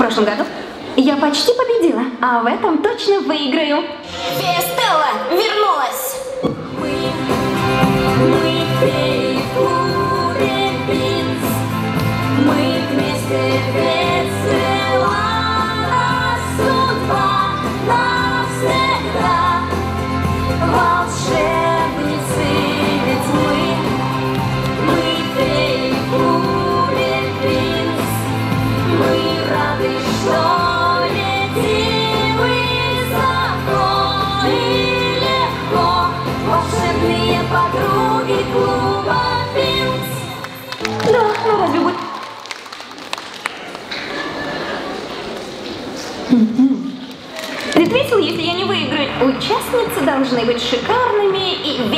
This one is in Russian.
прошлом году я почти победила, а в этом точно выиграю. Стелла вернулась! Мы феи в клубе Принц. Мы вместе весела судьба навсегда. Волшебницы ведь мы феи в клубе Принц. Мы рады, что летим высоко и легко. Волшебные подруги клуба Принц. Да, ну разве будет... Ведь весело, если я не выиграю. Участницы должны быть шикарными и